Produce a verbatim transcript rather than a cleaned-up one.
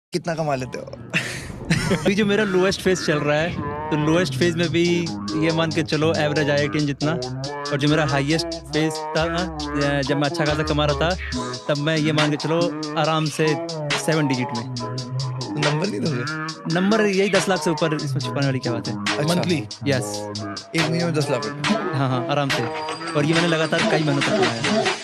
कितना कमा लेते हो? अभी जो मेरा लोएस्ट फेज चल रहा है, तो लोएस्ट फेज में भी ये मान के चलो average IITian जितना, और जो मेरा हाईएस्ट फेज था अ, जब मैं अच्छा खासा कमा रहा था, तब मैं ये मान के चलो आराम से सेवन डिजिट में। नंबर नहीं दोगे? नंबर यही दस लाख से ऊपर, इसमें छुपाने वाली क्या बात है। अच्छा, मंथली यस, एक महीने में दस लाख रुपए। हाँ हाँ आराम से, और ये मैंने लगातार कई महीनों तक कमाया।